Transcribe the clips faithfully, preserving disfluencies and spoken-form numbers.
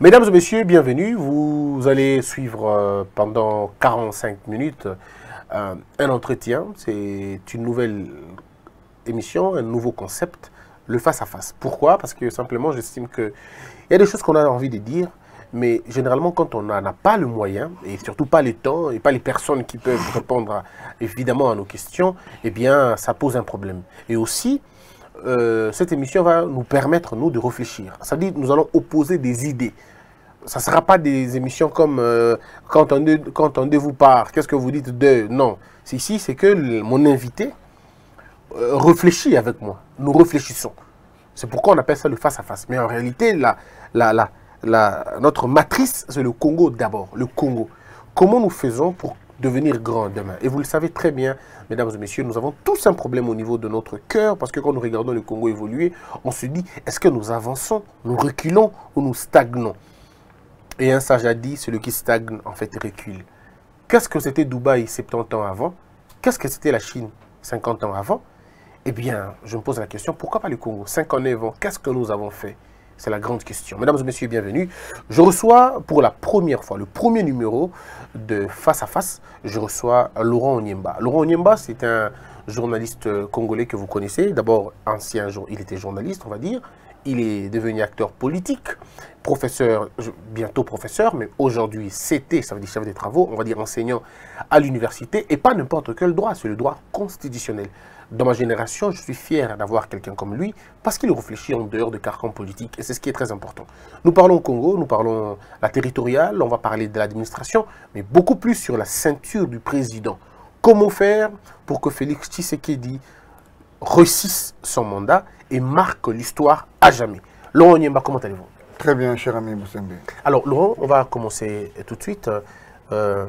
Mesdames et messieurs, bienvenue. Vous allez suivre euh, pendant quarante-cinq minutes euh, un entretien. C'est une nouvelle émission, un nouveau concept, le face-à-face. Pourquoi? Parce que simplement, j'estime qu'il y a des choses qu'on a envie de dire, mais généralement, quand on n'a pas le moyen, et surtout pas le temps, et pas les personnes qui peuvent répondre à, évidemment à nos questions, eh bien, ça pose un problème. Et aussi, euh, cette émission va nous permettre, nous, de réfléchir. Ça veut dire que nous allons opposer des idées. Ça ne sera pas des émissions comme euh, quand, on de, quand on de vous part, qu'est-ce que vous dites de... Non, ici, c'est que le, mon invité euh, réfléchit avec moi. Nous réfléchissons. C'est pourquoi on appelle ça le face-à-face. Mais en réalité, la, la, la, la, notre matrice, c'est le Congo d'abord. Le Congo. Comment nous faisons pour devenir grand demain? Et vous le savez très bien, mesdames et messieurs, nous avons tous un problème au niveau de notre cœur, parce que quand nous regardons le Congo évoluer, on se dit, est-ce que nous avançons, nous reculons ou nous stagnons? Et un sage a dit, celui qui stagne, en fait, recule. Qu'est-ce que c'était Dubaï soixante-dix ans avant? Qu'est-ce que c'était la Chine cinquante ans avant? Eh bien, je me pose la question, pourquoi pas le Congo? cinquante-neuf ans, qu'est-ce que nous avons fait? C'est la grande question. Mesdames et messieurs, bienvenue. Je reçois pour la première fois, le premier numéro de Face à Face, je reçois Laurent Onyemba. Laurent Onyemba, c'est un journaliste congolais que vous connaissez. D'abord, ancien jour, il était journaliste, on va dire. Il est devenu acteur politique, professeur, bientôt professeur, mais aujourd'hui c'était, ça veut dire chef des travaux, on va dire enseignant à l'université, et pas n'importe quel droit, c'est le droit constitutionnel. Dans ma génération, je suis fier d'avoir quelqu'un comme lui, parce qu'il réfléchit en dehors de carcan politique, et c'est ce qui est très important. Nous parlons Congo, nous parlons la territoriale, on va parler de l'administration, mais beaucoup plus sur la ceinture du président. Comment faire pour que Félix Tshisekedi réussisse son mandat et marque l'histoire à jamais. Laurent Onyemba, comment allez-vous? Très bien, cher ami Moussembe. Alors, Laurent, on va commencer tout de suite. Euh,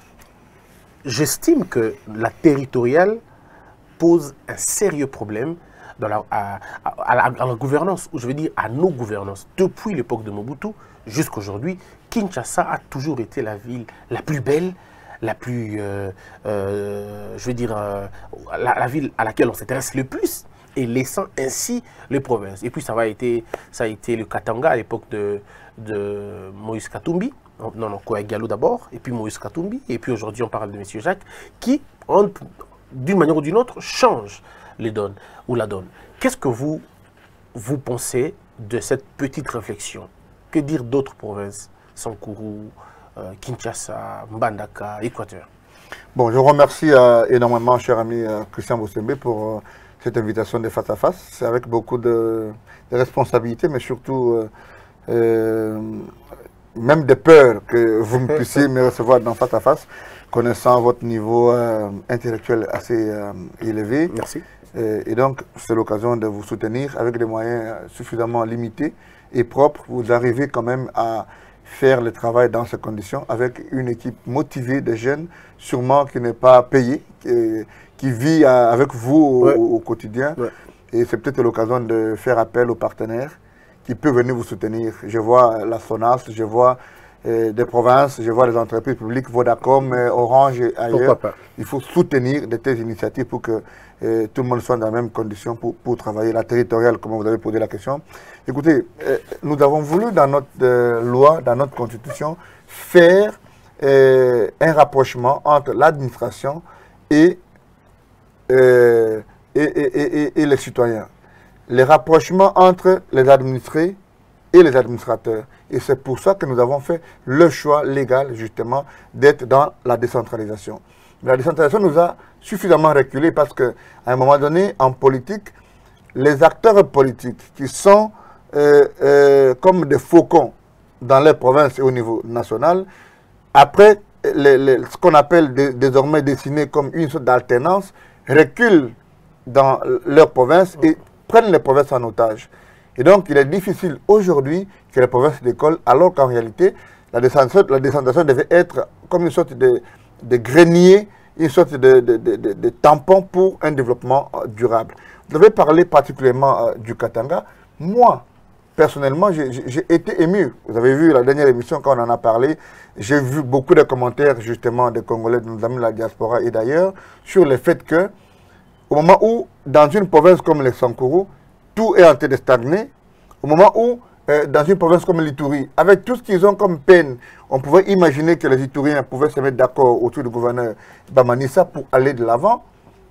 J'estime que la territoriale pose un sérieux problème dans la, à, à, à, la, à la gouvernance, ou je veux dire à nos gouvernances. Depuis l'époque de Mobutu jusqu'à aujourd'hui, Kinshasa a toujours été la ville la plus belle, la plus, euh, euh, je veux dire, euh, la, la ville à laquelle on s'intéresse le plus, et laissant ainsi les provinces. Et puis ça, va été, ça a été le Katanga à l'époque de, de Moïse Katumbi, non, non, Kouaïgalou d'abord, et puis Moïse Katumbi, et puis aujourd'hui on parle de M. Jacques, qui, d'une manière ou d'une autre, change les donnes, ou la donne. Qu'est-ce que vous, vous pensez de cette petite réflexion? Que dire d'autres provinces, Sankourou, euh, Kinshasa, Mbandaka, Équateur? Bon, je remercie euh, énormément, cher ami euh, Christian Moussembe, pour euh, cette invitation de face à face. C'est avec beaucoup de, de responsabilités, mais surtout euh, euh, même de peur que vous puissiez me recevoir dans face à face, connaissant votre niveau euh, intellectuel assez euh, élevé. Merci. Et, et donc, c'est l'occasion de vous soutenir avec des moyens suffisamment limités et propres. Vous arrivez quand même à faire le travail dans ces conditions avec une équipe motivée de jeunes, sûrement qui n'est pas payée, qui, qui vit avec vous ouais. au, au quotidien. Ouais. Et c'est peut-être l'occasion de faire appel aux partenaires qui peuvent venir vous soutenir. Je vois la SONAS, je vois euh, des provinces, je vois les entreprises publiques, Vodacom, euh, Orange et ailleurs. Il faut soutenir de telles initiatives pour que euh, tout le monde soit dans les mêmes conditions pour, pour travailler. La territoriale, comme vous avez posé la question. Écoutez, euh, nous avons voulu dans notre euh, loi, dans notre constitution, faire euh, un rapprochement entre l'administration et, euh, et, et, et, et les citoyens. Le rapprochement entre les administrés et les administrateurs. Et c'est pour ça que nous avons fait le choix légal, justement, d'être dans la décentralisation. Mais la décentralisation nous a suffisamment reculé parce qu'à un moment donné, en politique, les acteurs politiques qui sont euh, euh, comme des faucons dans les provinces et au niveau national, après les, les, ce qu'on appelle de, désormais dessiné comme une sorte d'alternance, reculent dans leurs provinces et prennent les provinces en otage. Et donc, il est difficile aujourd'hui que les provinces décollent, alors qu'en réalité, la décentralisation, la décentralisation devait être comme une sorte de, de grenier, une sorte de, de, de, de, de tampon pour un développement durable. Vous avez parlé particulièrement euh, du Katanga. Moi, personnellement, j'ai été ému. Vous avez vu la dernière émission quand on en a parlé, j'ai vu beaucoup de commentaires justement des Congolais, de nos amis de la diaspora et d'ailleurs, sur le fait que, au moment où, dans une province comme le Sankourou, tout est en train de stagner, au moment où euh, dans une province comme l'Ituri, avec tout ce qu'ils ont comme peine, on pouvait imaginer que les Ituriens pouvaient se mettre d'accord autour du gouverneur Bamanissa pour aller de l'avant.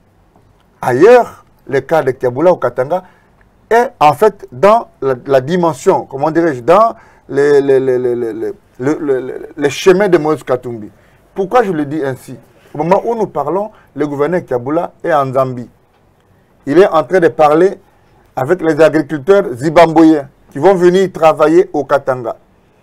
Ailleurs, le cas de Kiaboula ou Katanga est en fait dans la, la dimension, comment dirais-je, dans les, les, les, les, les, les, les, les, les chemins de Moïse Katumbi. Pourquoi je le dis ainsi? Au moment où nous parlons, le gouverneur Kiaboula est en Zambie. Il est en train de parler avec les agriculteurs zibamboyens qui vont venir travailler au Katanga.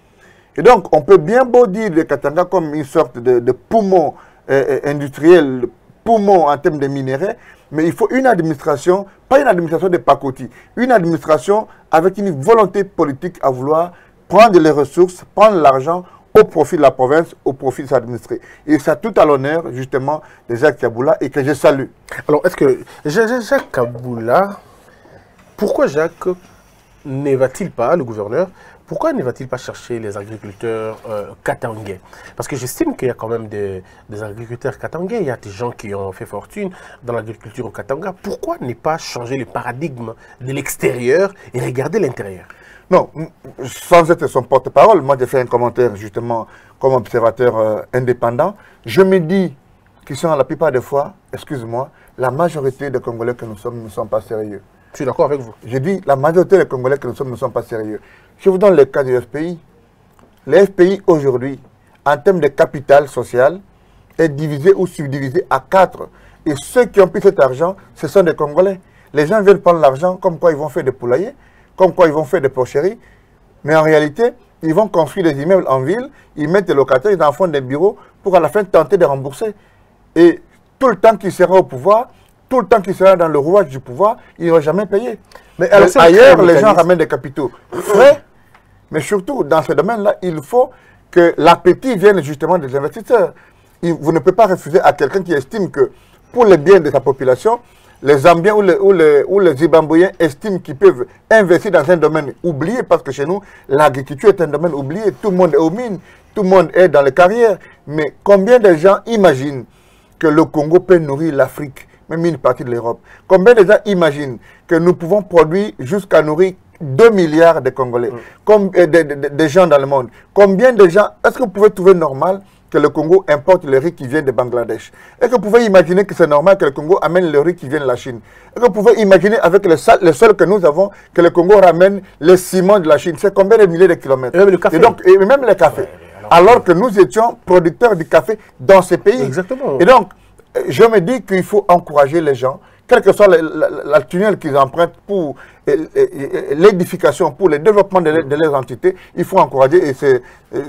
Et donc, on peut bien beau dire le Katanga comme une sorte de, de poumon euh, industriel, poumon en termes de minéraux, mais il faut une administration, pas une administration de pacotille, une administration avec une volonté politique à vouloir prendre les ressources, prendre l'argent au profit de la province, au profit de s'administrer. Et c'est tout à l'honneur, justement, de Jacques Kiaboula et que je salue. Alors, est-ce que Jacques Kiaboula, pourquoi Jacques ne va-t-il pas, le gouverneur, pourquoi ne va-t-il pas chercher les agriculteurs euh, katangais? Parce que j'estime qu'il y a quand même des, des agriculteurs katangais, il y a des gens qui ont fait fortune dans l'agriculture au Katanga. Pourquoi ne pas changer le paradigme de l'extérieur et regarder l'intérieur? Non, sans être son porte-parole, moi j'ai fait un commentaire justement comme observateur euh, indépendant. Je me dis qu'ils sont la plupart des fois, excuse-moi, la majorité des Congolais que nous sommes ne sont pas sérieux. Je suis d'accord avec vous. Je dis la majorité des Congolais que nous sommes ne sont pas sérieux. Je vous donne le cas du F P I. Le F P I aujourd'hui, en termes de capital social, est divisé ou subdivisé à quatre. Et ceux qui ont pris cet argent, ce sont des Congolais. Les gens viennent prendre l'argent comme quoi ils vont faire des poulaillers, comme quoi ils vont faire des porcheries. Mais en réalité, ils vont construire des immeubles en ville, ils mettent des locataires, ils en font des bureaux pour à la fin tenter de rembourser. Et tout le temps qu'il sera au pouvoir, tout le temps qu'il sera dans le rouage du pouvoir, il ne va jamais payer. Mais alors, ailleurs, les gens ramènent des capitaux frais. Mais surtout, dans ce domaine-là, il faut que l'appétit vienne justement des investisseurs. Il, vous ne pouvez pas refuser à quelqu'un qui estime que pour le bien de sa population, les Zambiens ou les, ou les, ou les Zimbabwéens estiment qu'ils peuvent investir dans un domaine oublié, parce que chez nous, l'agriculture est un domaine oublié. Tout le monde est aux mines, tout le monde est dans les carrières. Mais combien de gens imaginent que le Congo peut nourrir l'Afrique, même une partie de l'Europe? Combien de gens imaginent que nous pouvons produire jusqu'à nourrir deux milliards de Congolais, mmh. comme euh, de, de, de, de gens dans le monde? Combien de gens, est-ce que vous pouvez trouver normal que le Congo importe le riz qui vient de Bangladesh? Est-ce que vous pouvez imaginer que c'est normal que le Congo amène le riz qui vient de la Chine? Est-ce que vous pouvez imaginer avec le sol, le sol que nous avons que le Congo ramène le ciment de la Chine? C'est combien de milliers de kilomètres? Et même le café. Et, donc, et même le café. Ouais, alors, alors que nous étions producteurs du café dans ces pays. Exactement. Et donc, je me dis qu'il faut encourager les gens, quel que soit le, la, la tunnel qu'ils empruntent pour l'édification, pour le développement de, de leurs entités, il faut encourager. Et c'est,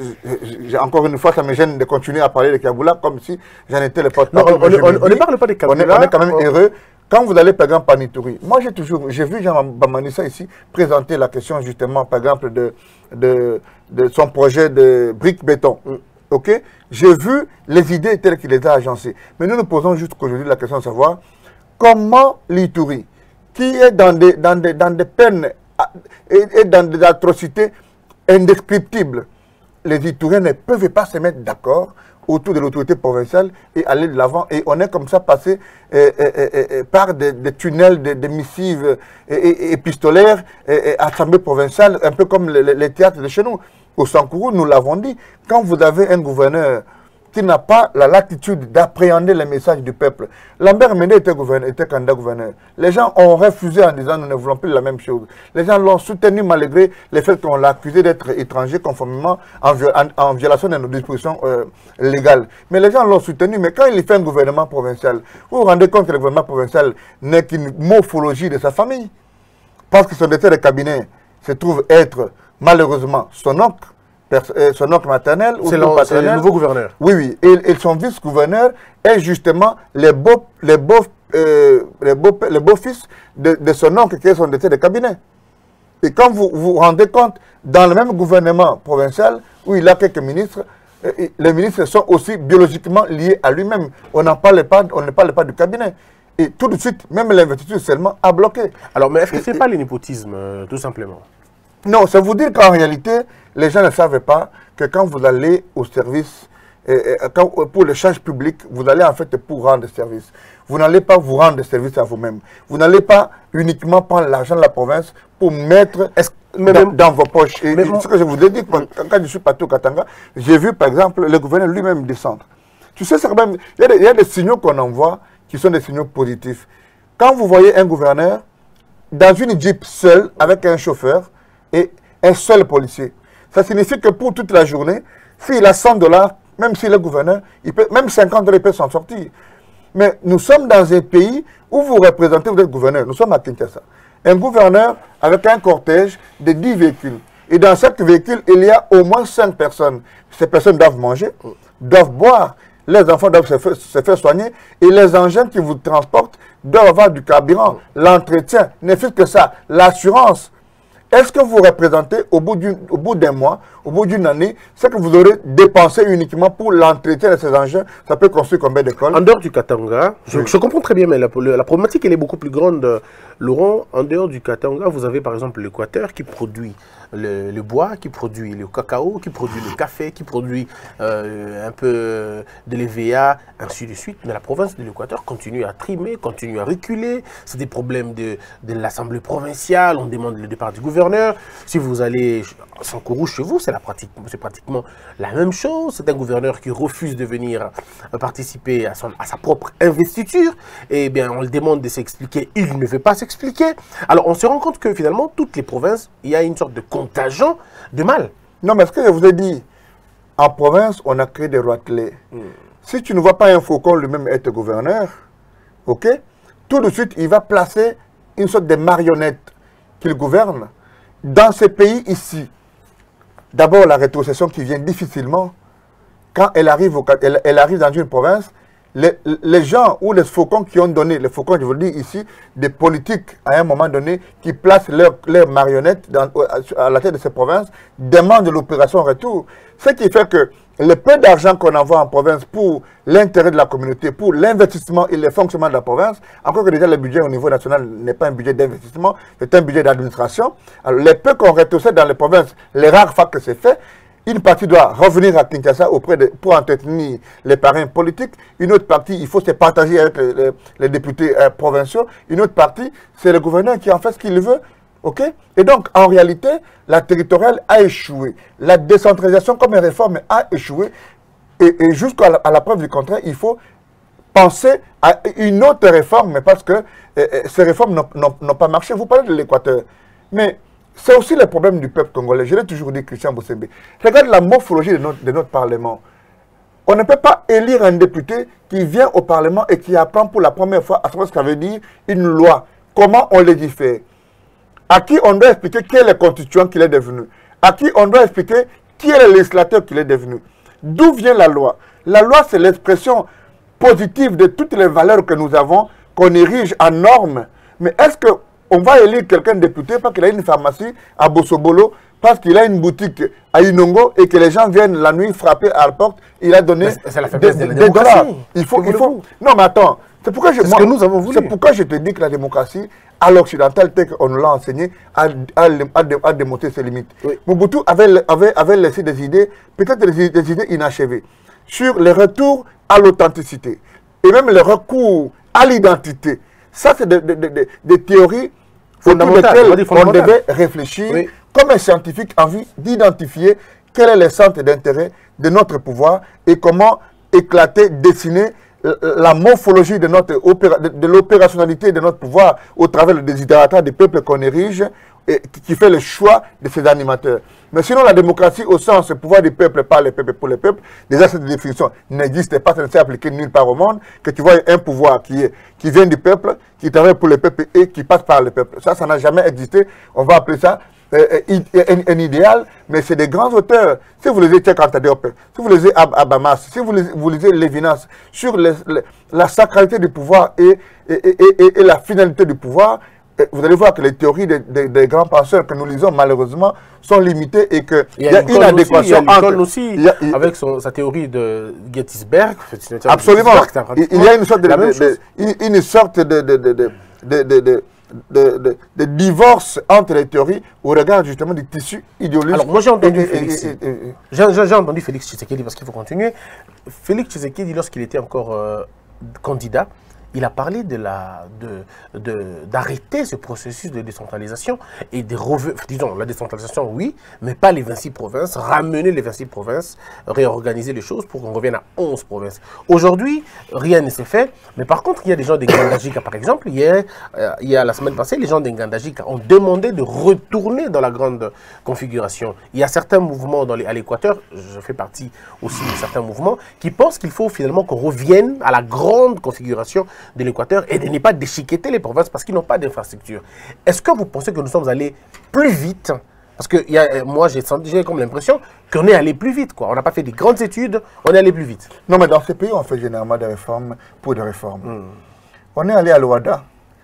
encore une fois, ça me gêne de continuer à parler de Kiaboula comme si j'en étais le porte-parole. On, on, on, on ne parle pas de Kiaboula. On est, on est quand même on... heureux. Quand vous allez, par exemple, par Ituri, moi j'ai toujours, j'ai vu Jean Bamanissa ici présenter la question justement, par exemple, de, de, de son projet de briques-béton. Mm. Ok, j'ai vu les idées telles qu'il les a agencées. Mais nous nous posons juste aujourd'hui la question de savoir comment l'Ituri, qui est dans des, dans des, dans des peines et, et dans des atrocités indescriptibles, les Ituriens ne peuvent pas se mettre d'accord autour de l'autorité provinciale et aller de l'avant. Et on est comme ça passé eh, eh, eh, eh, par des, des tunnels, des, des missives eh, eh, épistolaires, eh, eh, assemblées provinciales, un peu comme les, les théâtres de chez nous. Au Sankourou, nous l'avons dit, quand vous avez un gouverneur qui n'a pas la latitude d'appréhender les messages du peuple. Lambert Mende était, gouverneur, était candidat gouverneur. Les gens ont refusé en disant nous ne voulons plus la même chose. Les gens l'ont soutenu malgré le fait qu'on l'a accusé d'être étranger conformément en, en, en violation de nos dispositions euh, légales. Mais les gens l'ont soutenu. Mais quand il fait un gouvernement provincial, vous vous rendez compte que le gouvernement provincial n'est qu'une morphologie de sa famille. Parce que son directeur de cabinet se trouve être malheureusement son oncle. Son oncle maternel ou c'est le, le nouveau gouverneur. Oui, oui. Et, et son vice-gouverneur est justement les beaux, les beaux, euh, les beaux, les beaux fils de, de son oncle qui est son directeur de cabinet. Et quand vous vous rendez compte, dans le même gouvernement provincial, où il a quelques ministres, euh, les ministres sont aussi biologiquement liés à lui-même. On n'en parle pas, on ne parle pas du cabinet. Et tout de suite, même l'investiture seulement a bloqué. Alors, mais est-ce que ce n'est pas le népotisme, euh, tout simplement? Non, c'est vous dire qu'en réalité, les gens ne savent pas que quand vous allez au service, euh, quand, pour l'échange public, vous allez en fait pour rendre service. Vous n'allez pas vous rendre service à vous-même. Vous n'allez pas uniquement prendre l'argent de la province pour mettre dans, même, dans vos poches. Et, et ce que je vous ai dit, quand, quand je suis parti au Katanga, j'ai vu par exemple le gouverneur lui-même descendre. Tu sais, c'est quand même, il y, y a des signaux qu'on envoie qui sont des signaux positifs. Quand vous voyez un gouverneur dans une jeep seul, avec un chauffeur et un seul policier, ça signifie que pour toute la journée, s'il a cent dollars, même s'il est gouverneur, il peut, même cinquante dollars, il peut s'en sortir. Mais nous sommes dans un pays où vous représentez, vous êtes gouverneur. Nous sommes à Kinshasa. Un gouverneur avec un cortège de dix véhicules. Et dans chaque véhicule, il y a au moins cinq personnes. Ces personnes doivent manger, doivent boire. Les enfants doivent se faire, se faire soigner. Et les engins qui vous transportent doivent avoir du carburant, l'entretien, ne fait que ça, l'assurance. Est-ce que vous représentez au bout d'un mois, au bout d'une année, ce que vous aurez dépensé uniquement pour l'entretien de ces engins? Ça peut construire combien d'écoles? En dehors du Katanga, je, oui. je comprends très bien, mais la, la problématique elle est beaucoup plus grande. Laurent, en dehors du Katanga, vous avez par exemple l'Équateur qui produit le, le bois, qui produit le cacao, qui produit le café, qui produit euh, un peu de l'E V A, ainsi de suite. Mais la province de l'Équateur continue à trimer, continue à reculer. C'est des problèmes de, de l'Assemblée provinciale, on demande le départ du gouverneur. Si vous allez sans Kourou chez vous, c'est pratique, pratiquement la même chose. C'est un gouverneur qui refuse de venir participer à, son, à sa propre investiture. Et bien, on le demande de s'expliquer. Il ne veut pas s'expliquer. Alors, on se rend compte que finalement, toutes les provinces, il y a une sorte de contagion de mal. Non, mais ce que je vous ai dit, en province, on a créé des roitelets. Hmm. Si tu ne vois pas un faucon lui-même être gouverneur, ok, tout de suite, il va placer une sorte de marionnette qu'il gouverne dans ces pays ici. D'abord, la rétrocession qui vient difficilement. Quand elle arrive, au, elle, elle arrive dans une province, les, les gens ou les faucons qui ont donné, les faucons, je vous le dis ici, des politiques à un moment donné, qui placent leurs leur marionnettes dans, à la tête de ces provinces, demandent l'opération retour. Ce qui fait que le peu d'argent qu'on envoie en province pour l'intérêt de la communauté, pour l'investissement et le fonctionnement de la province, encore que déjà le budget au niveau national n'est pas un budget d'investissement, c'est un budget d'administration. Alors les peu qu'on rétrocède dans les provinces, les rares fois que c'est fait, une partie doit revenir à Kinshasa auprès de, pour entretenir les parrains politiques. Une autre partie, il faut se partager avec les, les, les députés euh, provinciaux. Une autre partie, c'est le gouverneur qui en fait ce qu'il veut. Okay? Et donc, en réalité, la territoriale a échoué. La décentralisation comme une réforme a échoué. Et, et jusqu'à la, à la preuve du contraire, il faut penser à une autre réforme parce que euh, ces réformes n'ont pas marché. Vous parlez de l'Équateur. Mais c'est aussi le problème du peuple congolais. Je l'ai toujours dit, Christian Bossembe. Regarde la morphologie de notre, de notre Parlement. On ne peut pas élire un député qui vient au Parlement et qui apprend pour la première fois à savoir ce que ça veut dire une loi. Comment on légifère? À qui on doit expliquer qui est le constituant qu'il est devenu? À qui on doit expliquer qui est le législateur qu'il est devenu? D'où vient la loi? La loi, c'est l'expression positive de toutes les valeurs que nous avons, qu'on érige en normes. Mais est-ce que on va élire quelqu'un de député parce qu'il a une pharmacie à Bossobolo, parce qu'il a une boutique à Inongo et que les gens viennent la nuit frapper à la porte, il a donné des, de des dollars. Il faut, il faut... Non mais attends, c'est pourquoi, je, moi, que nous avons voulu. C'est pourquoi je te dis que la démocratie, à l'occidental, tel qu'on nous l'a enseigné, a, a, a, a démontré ses limites. Oui. Mobutu avait, avait, avait laissé des idées, peut-être des, des idées inachevées, sur le retour à l'authenticité et même le recours à l'identité. Ça, c'est des de, de, de, de théories fondamentales on, on devait réfléchir oui. comme un scientifique en vue d'identifier quel est le centre d'intérêt de notre pouvoir et comment éclater, dessiner la morphologie de, notre de, de l'opérationnalité de notre pouvoir au travers du désidératat des peuples qu'on érige et qui fait le choix de ses animateurs. Mais sinon, la démocratie, au sens pouvoir du peuple par les peuples pour les peuples, déjà cette définition n'existe pas, ça ne s'est appliqué nulle part au monde, que tu vois un pouvoir qui, est, qui vient du peuple, qui travaille pour le peuple et qui passe par le peuple. Ça, ça n'a jamais existé. On va appeler ça euh, un, un idéal, mais c'est des grands auteurs. Si vous lisez Cheikh Anta Diop, si vous lisez Ab Habermas, si vous lisez, vous lisez Lévinas, sur les, les, la sacralité du pouvoir et, et, et, et, et la finalité du pouvoir, vous allez voir que les théories des, des, des grands penseurs que nous lisons, malheureusement, sont limitées et qu'il y, y a une adéquation entre... Il y a aussi, il y a, il... avec son, sa théorie de Gettysburg. Absolument. Il, il y a une sorte de, de, de, une, une sorte de, de, de, de, de, de, de De, de, de divorce entre les théories au regard justement du tissu idéologique. Alors moi j'ai entendu et, Félix, et, et, et, j'ai entendu Félix Tshisekedi parce qu'il faut continuer. Félix Tshisekedi, lorsqu'il était encore euh, candidat, il a parlé de la, de, de, d'arrêter ce processus de décentralisation et de revenir, disons, la décentralisation, oui, mais pas les vingt-six provinces, ramener les vingt-six provinces, réorganiser les choses pour qu'on revienne à onze provinces. Aujourd'hui, rien ne s'est fait, mais par contre, il y a des gens d'Ingandajika, par exemple, hier, euh, il y a la semaine passée, les gens d'Ingandajika ont demandé de retourner dans la grande configuration. Il y a certains mouvements dans les, à l'Équateur, je fais partie aussi de certains mouvements, qui pensent qu'il faut finalement qu'on revienne à la grande configuration de l'Équateur et de ne pas déchiqueter les provinces parce qu'ils n'ont pas d'infrastructure. Est-ce que vous pensez que nous sommes allés plus vite? Parce que y a, moi, j'ai comme l'impression qu'on est allé plus vite, quoi. On n'a pas fait des grandes études, on est allé plus vite. Non, mais dans ces pays, on fait généralement des réformes pour des réformes. Hmm. On est allé à l'Ouada.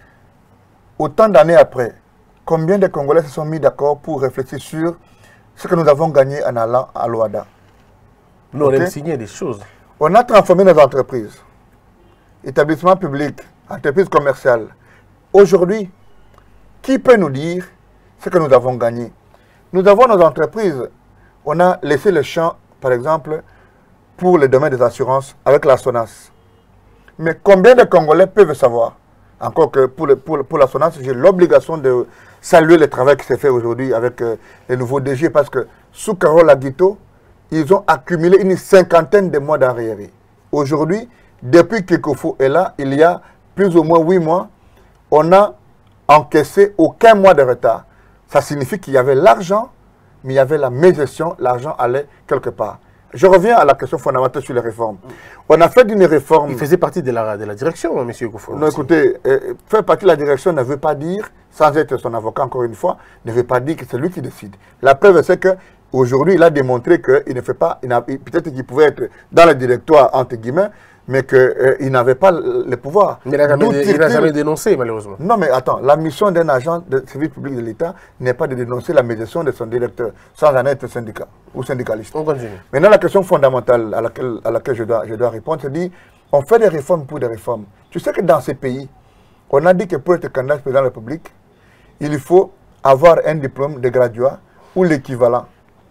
Autant d'années après, combien de Congolais se sont mis d'accord pour réfléchir sur ce que nous avons gagné en allant à l'Ouada? Nous, okay? On a signé des choses. On a transformé nos entreprises. Établissements publics, entreprises commerciales. Aujourd'hui, qui peut nous dire ce que nous avons gagné? Nous avons nos entreprises. On a laissé le champ, par exemple, pour le domaine des assurances avec la SONAS. Mais combien de Congolais peuvent savoir? Encore que pour, le, pour, pour la SONAS, j'ai l'obligation de saluer le travail qui s'est fait aujourd'hui avec euh, les nouveaux D G parce que sous Carole Aguito, ils ont accumulé une cinquantaine de mois d'arriérés. Aujourd'hui, depuis que Kofo est là, il y a plus ou moins huit mois, on n'a encaissé aucun mois de retard. Ça signifie qu'il y avait l'argent, mais il y avait la mégestion, l'argent allait quelque part. Je reviens à la question fondamentale sur les réformes. On a fait d'une réforme... Il faisait partie de la, de la direction, hein, M. Kofo. Non, écoutez, euh, faire partie de la direction ne veut pas dire, sans être son avocat encore une fois, ne veut pas dire que c'est lui qui décide. La preuve, c'est que aujourd'hui, il a démontré qu'il ne fait pas, peut-être qu'il pouvait être dans le directoire, entre guillemets, mais qu'il euh, n'avait pas le, le pouvoir. Mais il n'a jamais, jamais dénoncé, malheureusement. Non, mais attends, la mission d'un agent de service public de l'État n'est pas de dénoncer la médiation de son directeur, sans en être syndicat ou syndicaliste. On continue. Maintenant, la question fondamentale à laquelle, à laquelle je, dois, je dois répondre, c'est dit, on fait des réformes pour des réformes. Tu sais que dans ces pays, on a dit que pour être candidat président de la République, il faut avoir un diplôme de graduat ou l'équivalent.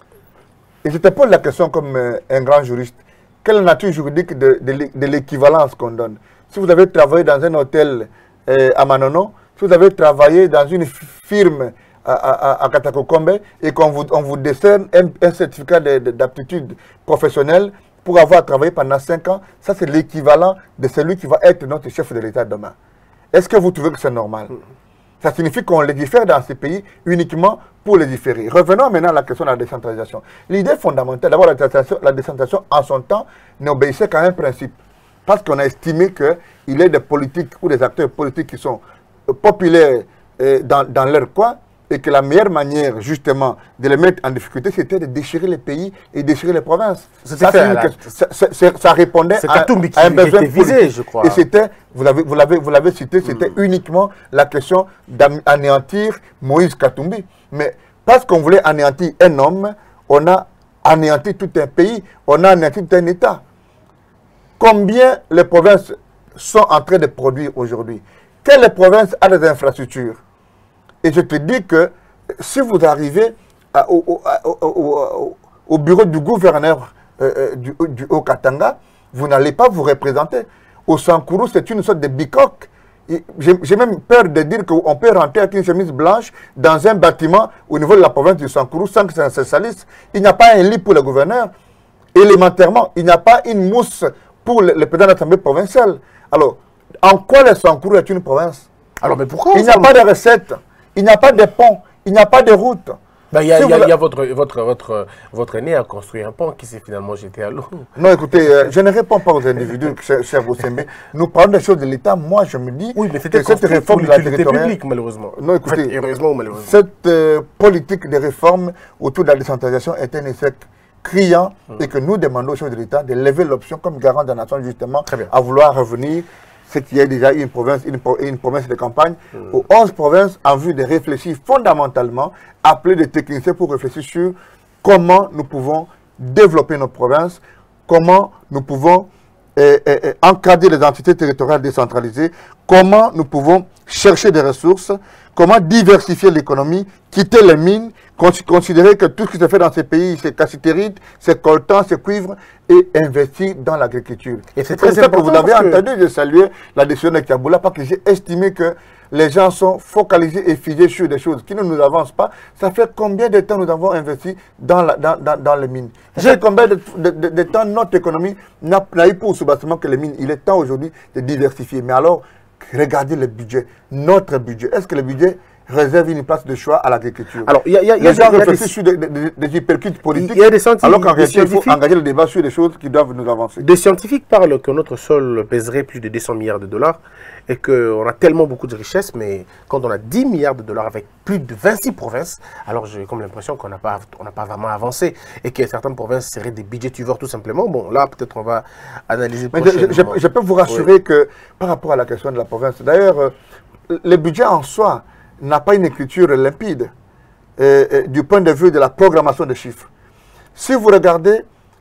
Et je te pose la question comme euh, un grand juriste. Quelle est la nature juridique de, de, de l'équivalence qu'on donne? Si vous avez travaillé dans un hôtel euh, à Manono, si vous avez travaillé dans une firme à, à, à Katakokombe et qu'on vous, on vous décerne un, un certificat d'aptitude professionnelle pour avoir travaillé pendant cinq ans, ça c'est l'équivalent de celui qui va être notre chef de l'État demain. Est-ce que vous trouvez que c'est normal? Ça signifie qu'on légifère dans ces pays uniquement pour légiférer. Revenons maintenant à la question de la décentralisation. L'idée fondamentale, d'abord la décentralisation, la décentralisation en son temps n'obéissait qu'à un principe. Parce qu'on a estimé qu'il y a des politiques ou des acteurs politiques qui sont populaires dans, dans leur coin et que la meilleure manière justement de les mettre en difficulté, c'était de déchirer les pays et déchirer les provinces. Ça, la... ça, ça, ça répondait à, à un besoin visé, je crois. Et c'était, vous l'avez vous l'avez vous l'avez cité, c'était mm. uniquement la question d'anéantir Moïse Katumbi. Mais parce qu'on voulait anéantir un homme, on a anéanti tout un pays, on a anéanti tout un État. Combien les provinces sont en train de produire aujourd'hui? Quelle province a des infrastructures? Et je te dis que si vous arrivez à, au, au, au, au, au bureau du gouverneur euh, du, du Haut-Katanga, vous n'allez pas vous représenter. Au Sankourou, c'est une sorte de bicoque. J'ai même peur de dire qu'on peut rentrer avec une chemise blanche dans un bâtiment au niveau de la province du Sankourou sans que ça se salisse. Il n'y a pas un lit pour le gouverneur. Élémentairement, il n'y a pas une mousse pour le, le président de l'Assemblée provinciale. Alors, en quoi le Sankourou est une province? Alors, mais pourquoi? Il n'y a pas de recette. Il n'y a pas de pont, il n'y a pas de route. Ben, il y a, si y a, la... y a votre, votre, votre, votre aîné a construit un pont qui s'est finalement jeté à l'eau. Non, écoutez, euh, je ne réponds pas aux individus, cher, cher Bossembe. Nous parlons des choses de l'État. Moi, je me dis oui, mais que cette réforme de la territoriale publique, malheureusement. Non, écoutez, heureusement, malheureusement. Cette euh, politique de réforme autour de la décentralisation est un échec criant hum. et que nous demandons aux chefs de l'État de lever l'option comme garant de la nation, justement, à vouloir revenir. Ce qui est déjà une province, une, une promesse de campagne, mmh. aux onze provinces en vue de réfléchir fondamentalement, appeler des techniciens pour réfléchir sur comment nous pouvons développer nos provinces, comment nous pouvons eh, eh, encadrer les entités territoriales décentralisées, comment nous pouvons chercher des ressources, comment diversifier l'économie, quitter les mines, considérer que tout ce qui se fait dans ces pays, c'est cassiterite, c'est coltan, c'est cuivre, et investir dans l'agriculture. Et c'est pour ça que vous avez entendu de saluer la décision de Kiaboula, parce que j'ai estimé que les gens sont focalisés et figés sur des choses qui ne nous avancent pas. Ça fait combien de temps nous avons investi dans, la, dans, dans, dans les mines? Ça fait combien de, de, de, de temps notre économie n'a eu pour sous-bassement que les mines? Il est temps aujourd'hui de diversifier. Mais alors, regardez le budget, notre budget. Est-ce que le budget réserve une place de choix à l'agriculture? Alors, il y a, y a, les gens réfléchissent sur des, des, des hypercutes politiques, y a des alors qu'en réalité, il faut engager le débat sur des choses qui doivent nous avancer. Des scientifiques parlent que notre sol pèserait plus de deux cents milliards de dollars et qu'on a tellement beaucoup de richesses, mais quand on a dix milliards de dollars avec plus de vingt-six provinces, alors j'ai comme l'impression qu'on n'a pas, on n'a pas vraiment avancé et que certaines provinces seraient des budgétivores tout simplement. Bon, là, peut-être on va analyser mais je, je, je peux vous rassurer oui. que par rapport à la question de la province, d'ailleurs, euh, le budget en soi n'a pas une écriture limpide euh, euh, du point de vue de la programmation des chiffres. Si vous regardez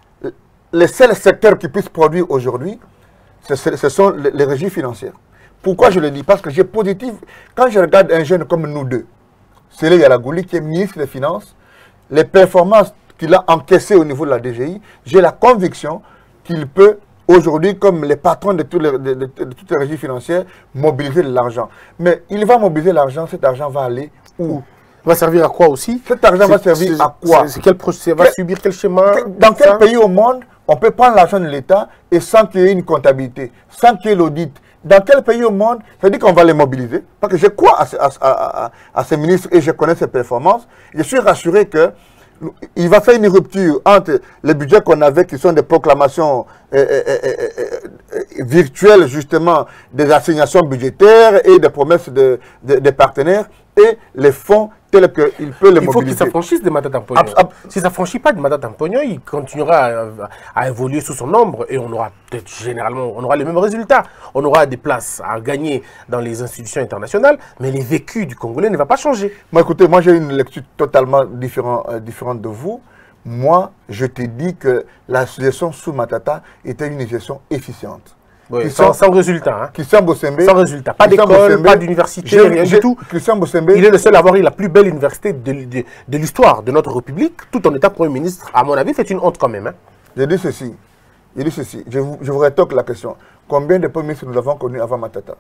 les seuls secteurs qui puissent produire aujourd'hui, ce, ce sont les, les régies financières. Pourquoi je le dis? Parce que j'ai positif. Quand je regarde un jeune comme nous deux, Sélé Yalagouli, qui est ministre des Finances, les performances qu'il a encaissées au niveau de la D G I, j'ai la conviction qu'il peut aujourd'hui, comme les patrons de, tous les, de, de, de, de toutes les régies financières, mobiliser de l'argent. Mais il va mobiliser l'argent, cet argent va aller où? Va servir à quoi aussi? Cet argent va servir à quoi? C'est quel procès va subir quel schéma? Dans quel pays au monde on peut prendre l'argent de l'État et sans qu'il y ait une comptabilité, sans qu'il y ait l'audit? Dans quel pays au monde, ça veut dire qu'on va les mobiliser? Parce que je crois à, à, à, à, à ces ministres et je connais ses performances. Je suis rassuré que il va faire une rupture entre les budgets qu'on avait, qui sont des proclamations euh, euh, euh, euh, virtuelles, justement, des assignations budgétaires et des promesses de, de, de partenaires, et les fonds tels qu'il peut les mobiliser. Il faut qu'il s'affranchisse de Matata Mponyo. Si ça ne s'affranchit pas de Matata Mponyo, il continuera à, à évoluer sous son ombre et on aura peut-être généralement on aura les mêmes résultats. On aura des places à gagner dans les institutions internationales, mais les vécus du Congolais ne va pas changer. Moi, écoutez, moi j'ai une lecture totalement différent, euh, différente de vous. Moi, je te dis que la gestion sous Matata était une gestion efficiente. Oui, sans, sans résultat. Hein. Christian Bossembe. Sans résultat. Pas d'école, pas d'université, rien du tout. Christian Bossembe. Il est le seul à avoir eu la plus belle université de, de, de l'histoire de notre République, tout en étant Premier ministre. À mon avis, c'est une honte quand même. Hein. Je dis ceci. Je dis ceci. Je vous, je vous rétorque la question. Combien de premiers ministres nous avons connus avant Matata?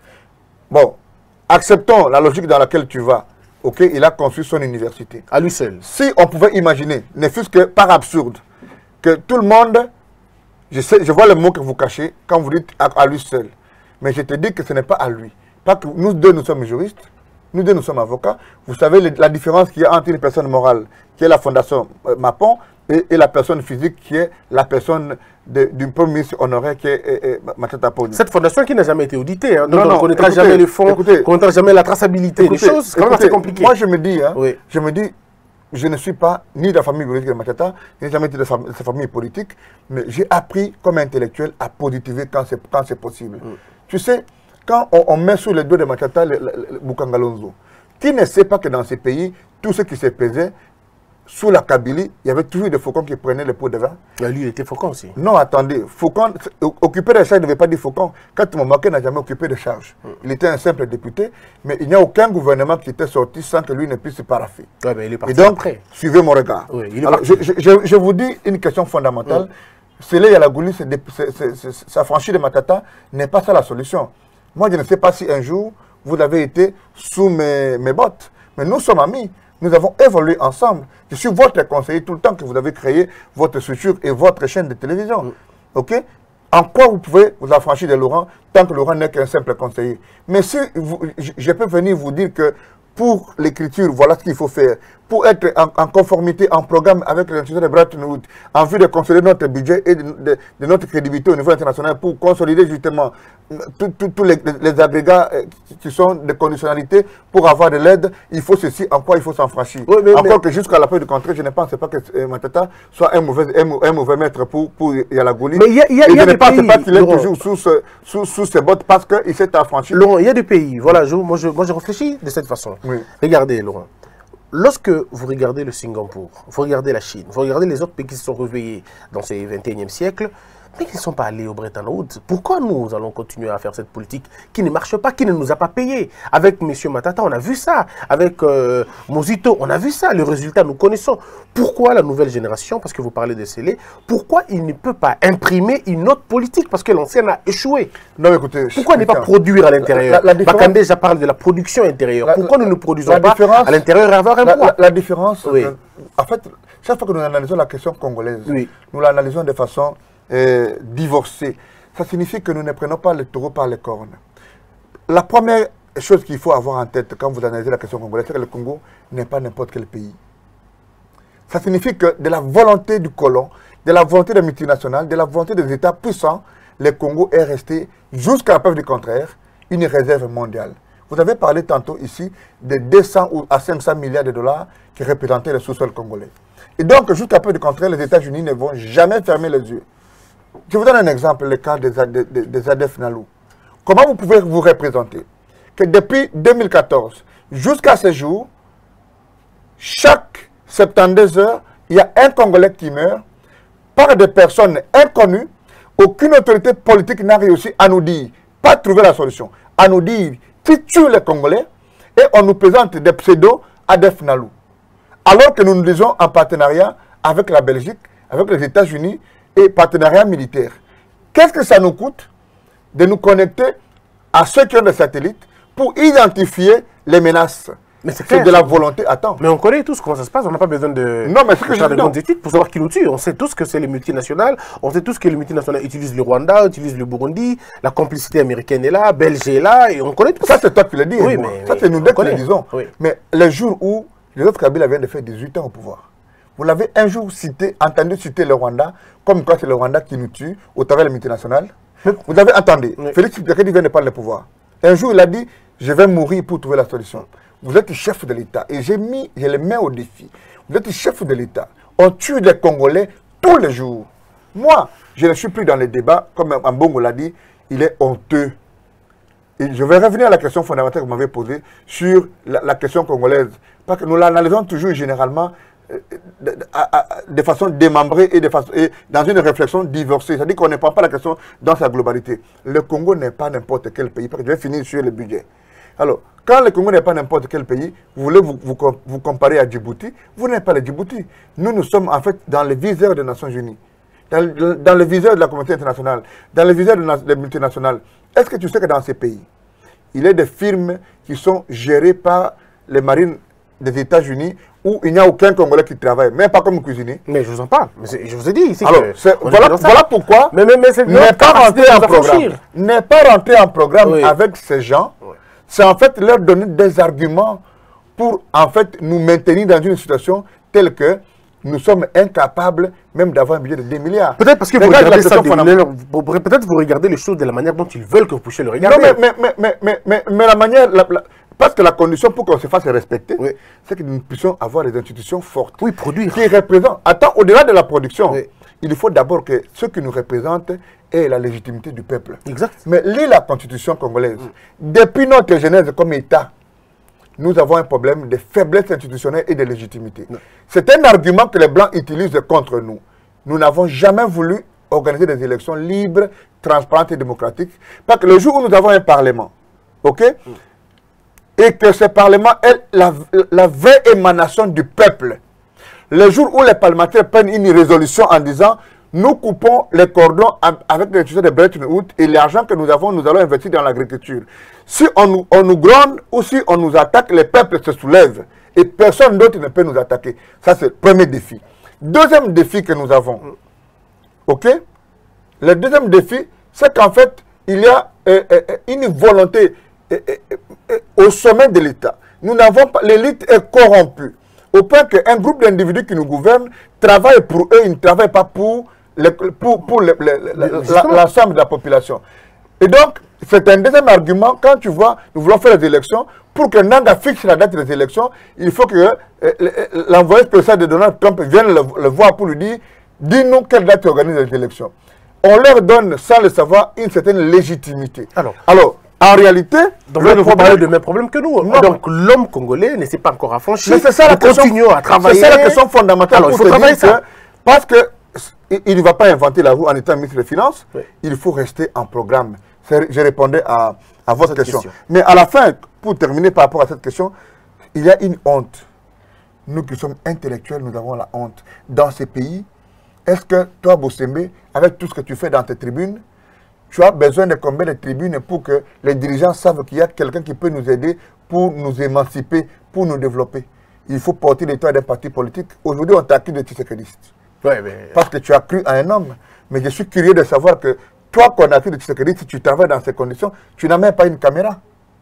Bon, acceptons la logique dans laquelle tu vas. Ok, il a construit son université. À lui seul. Si on pouvait imaginer, ne fût-ce que par absurde, que tout le monde... Je, sais, je vois le mot que vous cachez quand vous dites à, à lui seul. Mais je te dis que ce n'est pas à lui. Pas que nous deux, nous sommes juristes. Nous deux, nous sommes avocats. Vous savez le, la différence qu'il y a entre une personne morale, qui est la fondation euh, Mapon, et, et la personne physique, qui est la personne du premier ministre honoraire, qui est Matata Mponyo. Cette fondation qui n'a jamais été auditée. Hein, donc non, non, on ne connaîtra écoutez, jamais les fonds, on ne connaîtra jamais la traçabilité écoutez, des choses. C'est quand même assez compliqué. Moi, je me dis, hein, oui. je me dis, je ne suis pas ni de la famille politique de Matata, ni jamais été de sa famille politique, mais j'ai appris comme intellectuel à positiver quand c'est possible. Mm. Tu sais, quand on, on met sur les dos de Matata le, le, le Bukangalonzo, qui ne sait pas que dans ces pays, tout ce qui se pesait, sous la Kabylie, il y avait toujours des faucons qui prenaient le pot de vin. Et lui, il était faucon aussi. Non, attendez. Faucon, occuper de charges ne veut pas dire faucon. Quand Momaké n'a jamais occupé de charges. Mm. Il était un simple député, mais il n'y a aucun gouvernement qui était sorti sans que lui ne puisse se paraffer. Ouais, mais il est parti Et donc, après. Suivez mon regard. Oui, il est Alors, je, je, je vous dis une question fondamentale. Mm. Sélé Yalagouli, s'affranchir de Matata n'est pas ça la solution. Moi, je ne sais pas si un jour, vous avez été sous mes, mes bottes, mais nous sommes amis. Nous avons évolué ensemble. Je suis votre conseiller tout le temps que vous avez créé votre structure et votre chaîne de télévision. Mm. OK? En quoi vous pouvez vous affranchir de Laurent tant que Laurent n'est qu'un simple conseiller? Mais si vous, je, je peux venir vous dire que pour l'écriture, voilà ce qu'il faut faire. Pour être en, en conformité, en programme avec l'institution de Bretton Woods, en vue de consolider notre budget et de, de, de notre crédibilité au niveau international, pour consolider justement tous les, les agrégats qui sont de conditionnalité pour avoir de l'aide, il faut ceci, en quoi il faut s'enfranchir. Oui, Encore mais... que jusqu'à la fin du contrat, je ne pense pas que euh, Matata soit un mauvais, un, un mauvais maître pour, pour Yalagouli. Mais il y a, y a, et y a je ne pense pays, pas qu'il est Laurent, toujours sous, ce, sous, sous ses bottes parce qu'il s'est affranchi. Laurent, il y a des pays, voilà, je, moi, je, moi je réfléchis de cette façon. Oui. Regardez, Laurent. Lorsque vous regardez le Singapour, vous regardez la Chine, vous regardez les autres pays qui se sont réveillés dans ces vingt et unième siècle, Mais ils ne sont pas allés au Bretton Woods. Pourquoi nous allons continuer à faire cette politique qui ne marche pas, qui ne nous a pas payé? Avec M. Matata, on a vu ça. Avec euh, Mozito, on a vu ça. Le résultat, nous connaissons. Pourquoi la nouvelle génération, parce que vous parlez de Sélé, pourquoi il ne peut pas imprimer une autre politique? Parce que l'ancienne a échoué. Non, écoutez, pourquoi ne pas produire à l'intérieur? Bakandé déjà parle de la production intérieure. La, pourquoi nous ne produisons pas à l'intérieur et avoir un la, poids? la, la différence, oui. euh, en fait, chaque fois que nous analysons la question congolaise, oui. nous l'analysons de façon euh, divorcée. Ça signifie que nous ne prenons pas le taureau par les cornes. La première chose qu'il faut avoir en tête quand vous analysez la question congolaise, c'est que le Congo n'est pas n'importe quel pays. Ça signifie que de la volonté du colon, de la volonté des multinationales, de la volonté des États puissants, le Congo est resté, jusqu'à la preuve du contraire, une réserve mondiale. Vous avez parlé tantôt ici de deux cents à cinq cents milliards de dollars qui représentaient le sous-sol congolais. Et donc, jusqu'à preuve du contraire, les États-Unis ne vont jamais fermer les yeux. Je vous donne un exemple, le cas des, des, des A D F Nalu. Comment vous pouvez vous représenter que depuis deux mille quatorze jusqu'à ce jour, chaque soixante-douze heures, il y a un Congolais qui meurt par des personnes inconnues. Aucune autorité politique n'a réussi à nous dire, pas trouver la solution, à nous dire qui tue les Congolais, et on nous présente des pseudo-A D F Nalu. Alors que nous nous disons en partenariat avec la Belgique, avec les États-Unis et partenariat militaire. Qu'est-ce que ça nous coûte de nous connecter à ceux qui ont des satellites pour identifier les menaces? Mais c'est de la volonté. Attends. Mais on connaît tous comment ça se passe. On n'a pas besoin de, non, mais ce que de faire de grandes études pour savoir qui nous tue. On sait tous que c'est les multinationales. On sait tous que les multinationales utilisent le Rwanda, utilisent le Burundi. La complicité américaine est là, Belge est là. Et on connaît tout ça. Ça, c'est toi qui le dis. Oui, mais, ça, oui, c'est nous deux qui le disons. Oui. Mais le jour où Joseph Kabila vient de faire dix-huit ans au pouvoir, vous l'avez un jour cité, entendu citer le Rwanda, comme quoi c'est le Rwanda qui nous tue au travers des multinationales. Vous avez entendu, oui. Félix Tshisekedi vient de prendre le pouvoir. Un jour, il a dit, je vais mourir pour trouver la solution. Vous êtes chef de l'État et j'ai mis, je le mets au défi. Vous êtes chef de l'État. On tue des Congolais tous les jours. Moi, je ne suis plus dans les débats, comme Mbongo l'a dit, il est honteux. Et je vais revenir à la question fondamentale que vous m'avez posée sur la, la question congolaise. Parce que nous l'analysons toujours généralement euh, de, de, de façon démembrée et, de façon, et dans une réflexion divorcée. C'est-à-dire qu'on ne prend pas la question dans sa globalité. Le Congo n'est pas n'importe quel pays. Parce que je vais finir sur le budget. Alors, quand le Congo n'est pas n'importe quel pays, vous voulez vous, vous, vous comparer à Djibouti, vous n'êtes pas le Djibouti. Nous, nous sommes en fait dans le viseur des Nations Unies, dans, dans le viseur de la communauté internationale, dans le viseur des multinationales. Est-ce que tu sais que dans ces pays, il y a des firmes qui sont gérées par les marines des États-Unis où il n'y a aucun Congolais qui travaille, même pas comme cuisinier. Mais je vous en parle. Mais je vous ai dit ici. Alors, que voilà, voilà pourquoi mais, mais, mais n'est pas rentré en programme. N'est pas rentré en programme oui. avec ces gens. Oui. C'est en fait leur donner des arguments pour en fait nous maintenir dans une situation telle que nous sommes incapables même d'avoir un budget de deux milliards. Peut-être parce que vous regardez, ça peut-être vous regardez les choses de la manière dont ils veulent que vous puissiez le regarder. Non, mais, mais, mais, mais, mais, mais la manière... La, la, parce que la condition pour qu'on se fasse respecter, oui. c'est que nous puissions avoir des institutions fortes. Oui, produire. Qui représentent... Attends, au-delà de la production, oui. il faut d'abord que ceux qui nous représentent aient la légitimité du peuple. Exact. Mais lis la constitution congolaise. Mm. Depuis notre genèse comme État, nous avons un problème de faiblesse institutionnelle et de légitimité. Mm. C'est un argument que les Blancs utilisent contre nous. Nous n'avons jamais voulu organiser des élections libres, transparentes et démocratiques. Parce que le jour où nous avons un Parlement, ok, mm. et que ce Parlement est la, la vraie émanation du peuple, le jour où les parlementaires prennent une résolution en disant nous coupons les cordons avec l'institution de Bretton Woods et l'argent que nous avons, nous allons investir dans l'agriculture. Si on nous, on nous gronde ou si on nous attaque, les peuples se soulèvent et personne d'autre ne peut nous attaquer. Ça, c'est le premier défi. Deuxième défi que nous avons, ok? Le deuxième défi, c'est qu'en fait, il y a euh, euh, une volonté euh, euh, au sommet de l'État. Nous n'avons pas, l'élite est corrompue. Au point qu'un groupe d'individus qui nous gouvernent travaille pour eux, ils ne travaillent pas pour l'ensemble pour, pour le, le, le, de la population. Et donc, c'est un deuxième argument. Quand tu vois, nous voulons faire les élections, pour que Nanga fixe la date des élections, il faut que euh, l'envoyé spécial de Donald Trump vienne le, le voir pour lui dire, dis-nous quelle date tu organises les élections. On leur donne, sans le savoir, une certaine légitimité. Alors, Alors en réalité, donc là, vous parlez de mêmes problèmes que nous. Non. Donc l'homme congolais ne s'est pas encore affranchi. Mais c'est ça la question. Continuons à travailler. C'est ça la question fondamentale. Alors, il faut travailler ça. Que, parce que il, il ne va pas inventer la roue en étant ministre des Finances. Oui. Il faut rester en programme. Je répondais à, à votre Cette question. question. Mais à la fin, pour terminer par rapport à cette question, il y a une honte. Nous qui sommes intellectuels, nous avons la honte. Dans ces pays, est-ce que toi, Bossembe, avec tout ce que tu fais dans tes tribunes, tu as besoin de combien de tribunes pour que les dirigeants savent qu'il y a quelqu'un qui peut nous aider pour nous émanciper, pour nous développer? Il faut porter l'étoile d'un parti politique. Aujourd'hui, on t'accuse de Tshisekedi. Ouais, mais... Parce que tu as cru à un homme. Mais je suis curieux de savoir que toi, qu'on a cru de Tshisekedi, si tu travailles dans ces conditions, tu n'as même pas une caméra.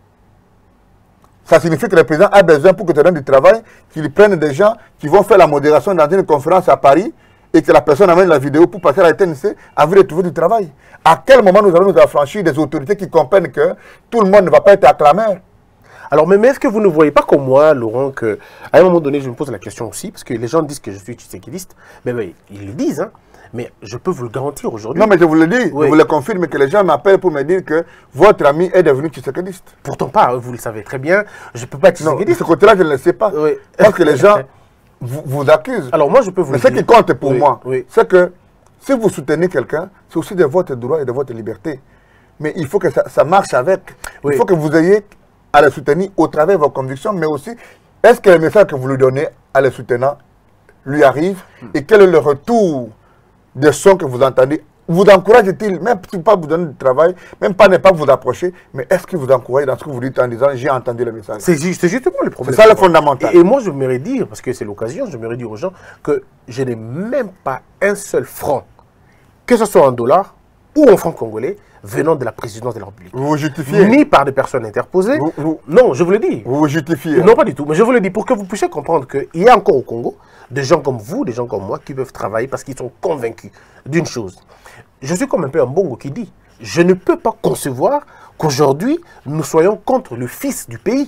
Ça signifie que le président a besoin, pour que tu donnes du travail, qu'il prenne des gens qui vont faire la modération dans une conférence à Paris et que la personne amène la vidéo pour passer à la T N C avant de trouver du travail. À quel moment nous allons nous affranchir des autorités qui comprennent que tout le monde ne va pas être acclameur? Alors, mais, mais est-ce que vous ne voyez pas comme moi, Laurent, qu'à un moment donné, je me pose la question aussi, parce que les gens disent que je suis tshisekidiste, mais, mais ils le disent, hein, mais je peux vous le garantir aujourd'hui. Non, mais je vous le dis, Oui. je vous le confirme que les gens m'appellent pour me dire que votre ami est devenu tshisekidiste. Pourtant pas, vous le savez très bien, je ne peux pas être Non, de tshisekidiste. ce côté-là, je ne le sais pas. Oui. Parce que les gens vous, vous accusent. Alors moi, je peux vous Mais le ce dire. qui compte pour Oui, moi, oui. c'est que si vous soutenez quelqu'un, c'est aussi de votre droit et de votre liberté. Mais il faut que ça, ça marche avec. Oui. Il faut que vous ayez à le soutenir au travers de vos convictions, mais aussi, est-ce que le message que vous lui donnez à le soutenant lui arrive et quel est le retour des sons que vous entendez? Vous encourage-t-il, même si pas vous donner du travail, même pas ne pas vous approcher, mais est-ce qu'il vous encourage dans ce que vous dites en disant j'ai entendu le message? C'est juste, c'est justement le problème. C'est ça le fondamental. Et, et moi, je m'aimerais dire, parce que c'est l'occasion, je m'aimerais dire aux gens que je n'ai même pas un seul franc, que ce soit en dollars ou en francs congolais, venant de la présidence de la République. Vous vous justifiez. Ni par des personnes interposées. Vous- vous- Non, je vous le dis. Vous vous justifiez. Non, pas du tout. Mais je vous le dis pour que vous puissiez comprendre qu'il y a encore au Congo des gens comme vous, des gens comme moi qui peuvent travailler parce qu'ils sont convaincus d'une chose. Je suis comme un peu un bongo qui dit, je ne peux pas concevoir qu'aujourd'hui nous soyons contre le fils du pays.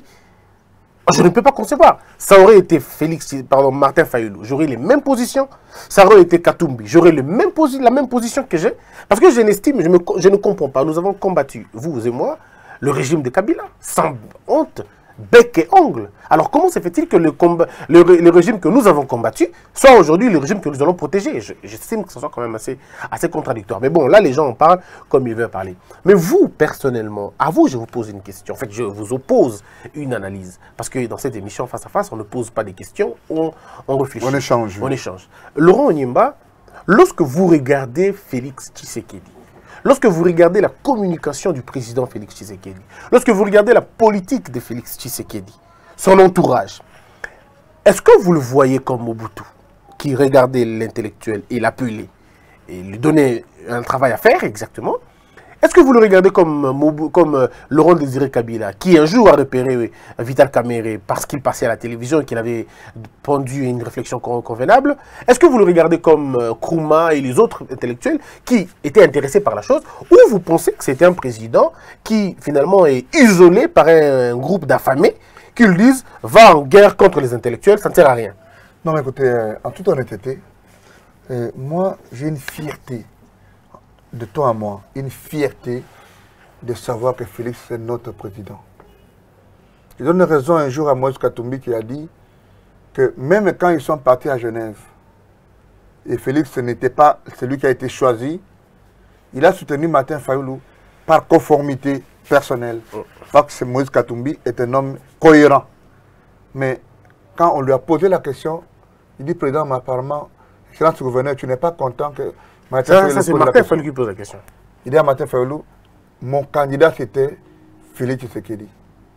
Je ne peux pas concevoir. Ça aurait été Félix, pardon, Martin Fayulu, j'aurais les mêmes positions. Ça aurait été Katumbi, j'aurais le même posi- la même position que j'ai. Parce que je n'estime, je, me- je ne comprends pas. Nous avons combattu, vous et moi, le régime de Kabila, sans honte, bec et ongle. Alors comment se fait-il que le, combat, le, ré- le régime que nous avons combattu soit aujourd'hui le régime que nous allons protéger? Je- J'estime que ce soit quand même assez, assez contradictoire. Mais bon, là, les gens en parlent comme ils veulent parler. Mais vous, personnellement, à vous, je vous pose une question. En fait, je vous oppose une analyse. Parce que dans cette émission face à face, on ne pose pas des questions, on, on réfléchit. On échange. On échange. Laurent Onyemba, lorsque vous regardez Félix Tshisekedi, lorsque vous regardez la communication du président Félix Tshisekedi, lorsque vous regardez la politique de Félix Tshisekedi, son entourage, est-ce que vous le voyez comme Mobutu, qui regardait l'intellectuel et l'appelait, et lui donnait un travail à faire exactement? Est-ce que vous le regardez comme, Mobu- comme euh, Laurent Désiré Kabila, qui un jour a repéré euh, Vital Kamerhe parce qu'il passait à la télévision et qu'il avait pendu une réflexion con- convenable? Est-ce que vous le regardez comme euh, Nkrumah et les autres intellectuels qui étaient intéressés par la chose? Ou vous pensez que c'était un président qui finalement est isolé par un, un groupe d'affamés qui lui disent « va en guerre contre les intellectuels, ça ne sert à rien ». Non, mais écoutez, euh, en toute honnêteté, euh, moi, j'ai une fierté de toi à moi, une fierté de savoir que Félix est notre président. Je donne raison un jour à Moïse Katumbi qui a dit que même quand ils sont partis à Genève, et Félix n'était pas celui qui a été choisi, il a soutenu Martin Fayulu par conformité personnelle. Parce que Moïse Katumbi est un homme cohérent. Mais quand on lui a posé la question, il dit, président, mais apparemment, excellence gouverneur, tu n'es pas content que Martin Ça, Fayulu ça c'est pose la Martin question. Fayulu qui pose la question. Il dit à Martin Fayulu, mon candidat c'était Félix Tshisekedi.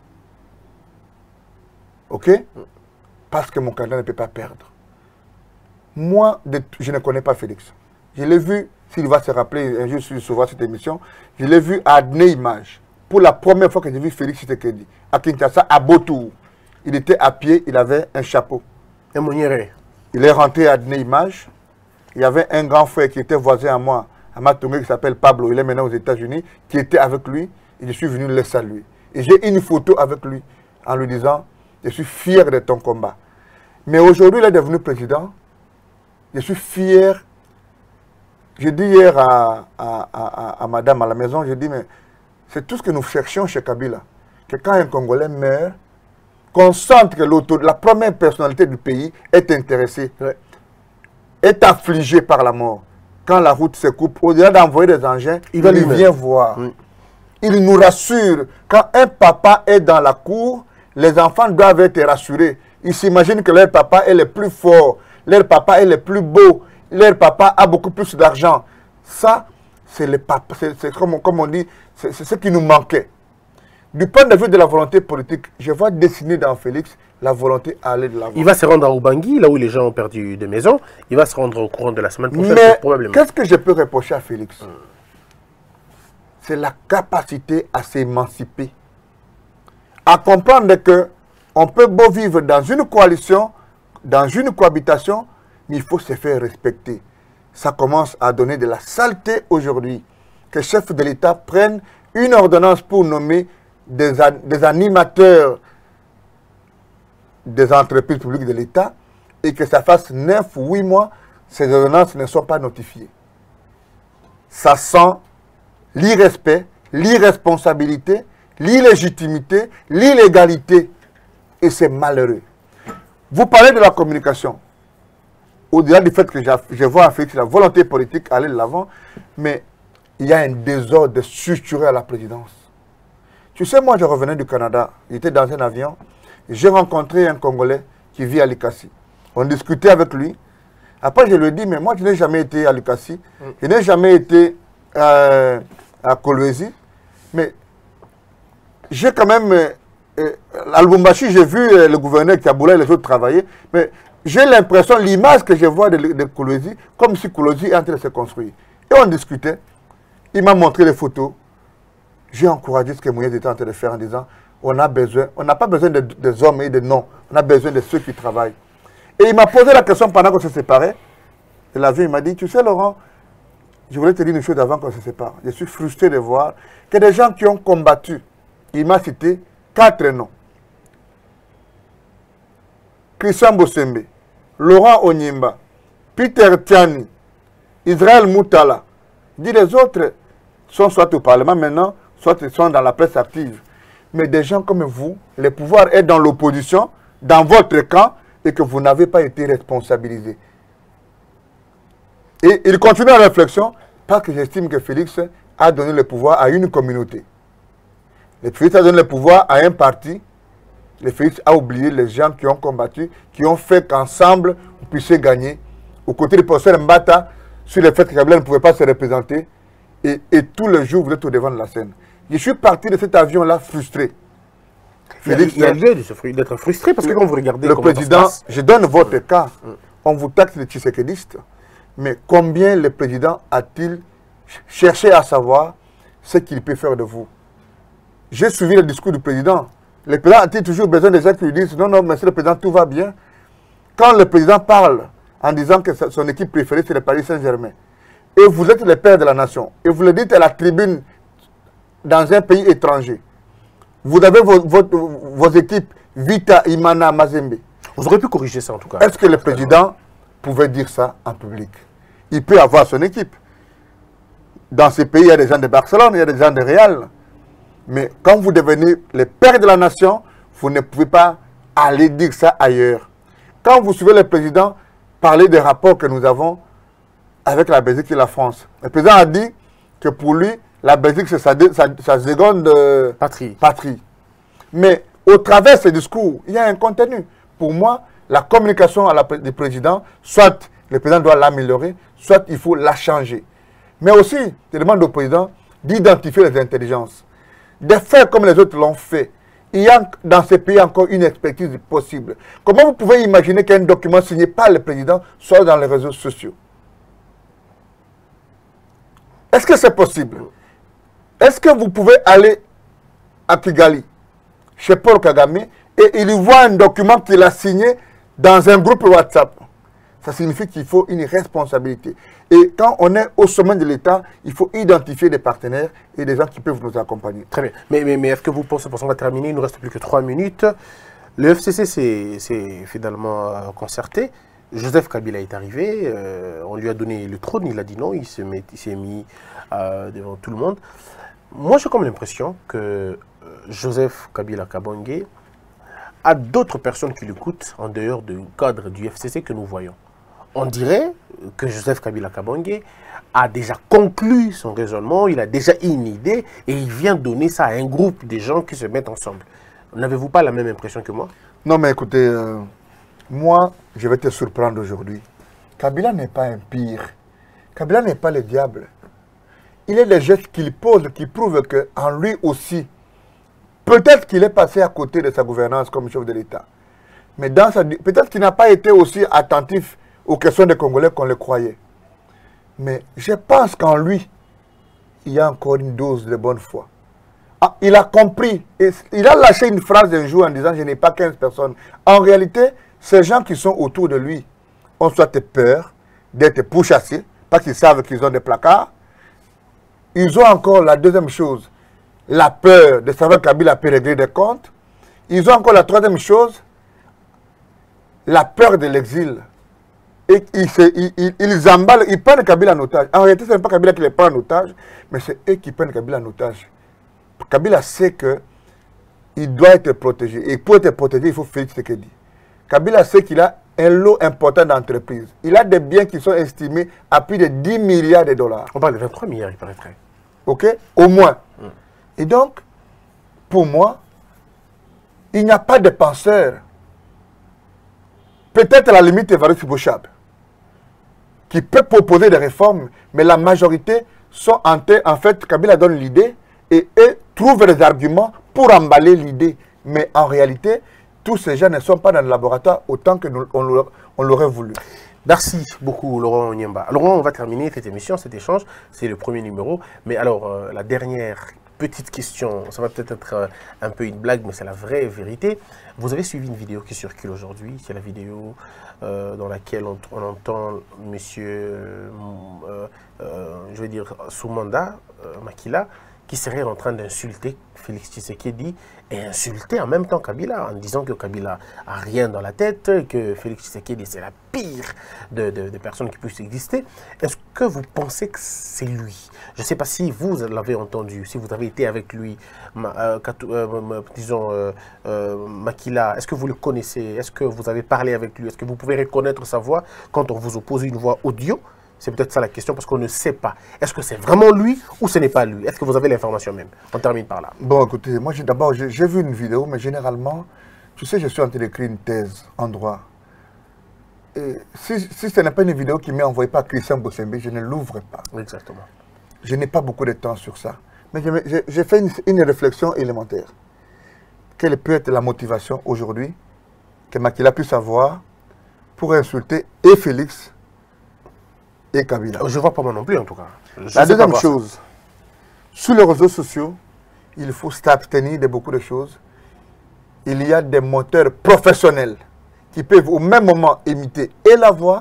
Ok? Parce que mon candidat ne peut pas perdre. Moi, de- je ne connais pas Félix. Je l'ai vu, s'il va se rappeler, un jour sur souvent cette émission, je l'ai vu à Adné Image. Pour la première fois que j'ai vu Félix Tshisekedi, à Kinshasa, à Botour. Il était à pied, il avait un chapeau. Et Moniere. Il est rentré à Adné Image. Il y avait un grand frère qui était voisin à moi, à Matongé, qui s'appelle Pablo. Il est maintenant aux États-Unis, qui était avec lui. Et je suis venu le saluer. Et j'ai une photo avec lui en lui disant, je suis fier de ton combat. Mais aujourd'hui, il est devenu président. Je suis fier. J'ai dit hier à, à, à, à madame à la maison, j'ai dit, mais c'est tout ce que nous cherchions chez Kabila. Que quand un Congolais meurt, qu'on sente que l'auto, la première personnalité du pays est intéressée, Ouais. est affligée par la mort. quand la route se coupe, au-delà d'envoyer des engins, il, il vient voir. Oui. Il nous rassure. Quand un papa est dans la cour, les enfants doivent être rassurés. Ils s'imaginent que leur papa est le plus fort, leur papa est le plus beau, leur papa a beaucoup plus d'argent. Ça, c'est le papa, c'est comme, comme on dit, c'est ce qui nous manquait. Du point de vue de la volonté politique, je vois dessiner dans Félix la volonté à aller de l'avant. Il va se rendre à Ubangui, là où les gens ont perdu des maisons. Il va se rendre au courant de la semaine prochaine, Mais probablement. Qu'est-ce que je peux reprocher à Félix? hum. C'est la capacité à s'émanciper, à comprendre que on peut beau vivre dans une coalition, dans une cohabitation, mais il faut se faire respecter. Ça commence à donner de la saleté aujourd'hui. Que le chef de l'État prenne une ordonnance pour nommer des, des animateurs des entreprises publiques de l'État et que ça fasse neuf ou huit mois, ces ordonnances ne sont pas notifiées. Ça sent l'irrespect, l'irresponsabilité, l'illégitimité, l'illégalité. Et c'est malheureux. Vous parlez de la communication. Au-delà du fait que je vois en Félix la volonté politique aller de l'avant, mais il y a un désordre structuré à la présidence. Tu sais, moi, je revenais du Canada. J'étais dans un avion. J'ai rencontré un Congolais qui vit à Likasi. On discutait avec lui. Après, je lui ai dit, mais moi, je n'ai jamais été à Likasi. Je n'ai jamais été euh, à Kolwezi. Mais j'ai quand même... Euh, à Lubumbashi, j'ai vu euh, le gouverneur Kaboula et les autres travailler. Mais j'ai l'impression, l'image que je vois de, de Kolwezi, comme si Kolwezi est en train de se construire. Et on discutait. Il m'a montré les photos. J'ai encouragé ce que Moïse était en train de faire en disant, on a besoin, on n'a pas besoin de, des hommes et des noms, on a besoin de ceux qui travaillent. Et il m'a posé la question pendant qu'on se séparait. Et la vie, il m'a dit, tu sais Laurent, je voulais te dire une chose avant qu'on se sépare. Je suis frustré de voir que des gens qui ont combattu, il m'a cité quatre noms. Christian Bossembe, Laurent Onyimba, Peter Tiani, Israël Moutala. Dit les autres sont soit au Parlement maintenant, soit ils sont dans la presse active. Mais des gens comme vous, le pouvoir est dans l'opposition, dans votre camp, et que vous n'avez pas été responsabilisé. Et il continue la réflexion, parce que j'estime que Félix a donné le pouvoir à une communauté. Le Félix a donné le pouvoir à un parti. Le Félix a oublié les gens qui ont combattu, qui ont fait qu'ensemble, vous puissiez gagner. Aux côtés du professeur Mbata, sur le fait que Kabila ne pouvait pas se représenter. Et, et tous les jours, vous êtes au devant de la scène. Je suis parti de cet avion-là frustré. Félix, il y a lieu d'être frustré parce que quand vous regardez le président, je donne votre cas, on vous taxe de tshisekidiste, mais combien le président a-t-il cherché à savoir ce qu'il peut faire de vous? J'ai suivi le discours du président. Le président a-t-il toujours besoin des gens qui lui disent non, non, monsieur le président, tout va bien? Quand le président parle en disant que son équipe préférée, c'est le Paris Saint-Germain, et vous êtes le père de la nation, et vous le dites à la tribune dans un pays étranger, vous avez vos, vos, vos équipes Vita, Imana, Mazembe. Vous aurez pu corriger ça en tout cas. Est-ce que le président pouvait dire ça en public? Il peut avoir son équipe. Dans ces pays, il y a des gens de Barcelone, il y a des gens de Real. Mais quand vous devenez le père de la nation, vous ne pouvez pas aller dire ça ailleurs. Quand vous suivez le président parler des rapports que nous avons avec la Belgique et la France, le président a dit que pour lui, la Belgique, c'est sa, sa, sa seconde euh, patrie. patrie. Mais au travers de ce discours, il y a un contenu. Pour moi, la communication à la, du président, soit le président doit l'améliorer, soit il faut la changer. Mais aussi, je demande au président d'identifier les intelligences. De faire comme les autres l'ont fait. Il y a dans ce pays encore une expertise possible. Comment vous pouvez imaginer qu'un document signé par le président soit dans les réseaux sociaux? Est-ce que c'est possible? Est-ce que vous pouvez aller à Kigali, chez Paul Kagame, et il y voit un document qu'il a signé dans un groupe WhatsApp? Ça signifie qu'il faut une responsabilité. Et quand on est au sommet de l'État, il faut identifier des partenaires et des gens qui peuvent nous accompagner. Très bien. Mais, mais, mais est-ce que vous pensez, parce qu'on va terminer, il ne nous reste plus que trois minutes. Le F C C s'est finalement euh, concerté. Joseph Kabila est arrivé, euh, on lui a donné le trône, il a dit non, il s'est mis euh, devant tout le monde. Moi, j'ai comme l'impression que euh, Joseph Kabila Kabange a d'autres personnes qui l'écoutent en dehors du cadre du F C C que nous voyons. on dirait que Joseph Kabila Kabange a déjà conclu son raisonnement, il a déjà une idée et il vient donner ça à un groupe de gens qui se mettent ensemble. N'avez-vous pas la même impression que moi? Non, mais écoutez, euh, moi, je vais te surprendre aujourd'hui. Kabila n'est pas un pire. Kabila n'est pas le diable. Il y a des gestes qu'il pose qui prouvent qu'en lui aussi, peut-être qu'il est passé à côté de sa gouvernance comme chef de l'État. Mais dans sa, peut-être qu'il n'a pas été aussi attentif aux questions des Congolais qu'on le croyait. Mais je pense qu'en lui, il y a encore une dose de bonne foi. Ah, il a compris. Et il a lâché une phrase un jour en disant « Je n'ai pas quinze personnes ». En réalité, ces gens qui sont autour de lui ont soit peur d'être pourchassés parce qu'ils savent qu'ils ont des placards. Ils ont encore la deuxième chose, la peur de savoir que Kabila peut régler des comptes. Ils ont encore la troisième chose, la peur de l'exil. Et ils, se, ils, ils, ils emballent, ils prennent Kabila en otage. En réalité, ce n'est pas Kabila qui les prend en otage, mais c'est eux qui prennent Kabila en otage. Kabila sait qu'il doit être protégé. Et pour être protégé, il faut Félix Tshisekedi. Kabila sait qu'il a un lot important d'entreprises. Il a des biens qui sont estimés à plus de dix milliards de dollars. On parle de vingt-trois milliards, il paraîtrait. OK? Au moins. Mm. Et donc, pour moi, il n'y a pas de penseur. Peut-être à la limite Évariste Bouchab, qui peut proposer des réformes, mais la majorité sont en, en fait, Kabila donne l'idée et eux trouvent des arguments pour emballer l'idée. Mais en réalité, tous ces gens ne sont pas dans le laboratoire autant que nous, on, on l'aurait voulu. Merci beaucoup Laurent Onyemba. Laurent, on va terminer cette émission, cet échange, c'est le premier numéro. Mais alors, euh, la dernière petite question, ça va peut-être être euh, un peu une blague, mais c'est la vraie vérité. Vous avez suivi une vidéo qui circule aujourd'hui, c'est la vidéo euh, dans laquelle on, on entend monsieur, euh, euh, je vais dire, sous mandat, euh, Makila, qui serait en train d'insulter Félix Tshisekedi et insulter en même temps Kabila, en disant que Kabila a rien dans la tête, que Félix Tshisekedi c'est la pire de, de, de personnes qui puissent exister. Est-ce que vous pensez que c'est lui? Je ne sais pas si vous l'avez entendu, si vous avez été avec lui, euh, euh, disons, euh, euh, Makila, est-ce que vous le connaissez? Est-ce que vous avez parlé avec lui? Est-ce que vous pouvez reconnaître sa voix quand on vous oppose une voix audio? C'est peut-être ça la question, parce qu'on ne sait pas. Est-ce que c'est vraiment lui ou ce n'est pas lui? Est-ce que vous avez l'information même? On termine par là. Bon, écoutez, moi d'abord, j'ai vu une vidéo, mais généralement, tu sais, je suis en train d'écrire une thèse en droit. Et si, si ce n'est pas une vidéo qui m'est envoyée par Christian Bossembe, je ne l'ouvre pas. Exactement. Je n'ai pas beaucoup de temps sur ça. Mais j'ai fait une, une réflexion élémentaire. Quelle peut être la motivation aujourd'hui que Makila puisse avoir pour insulter et Félix et Kabila? Je ne vois pas moi non plus, en tout cas. Je La deuxième chose, sur les réseaux sociaux, il faut s'abstenir de beaucoup de choses. Il y a des moteurs professionnels qui peuvent au même moment imiter et la voix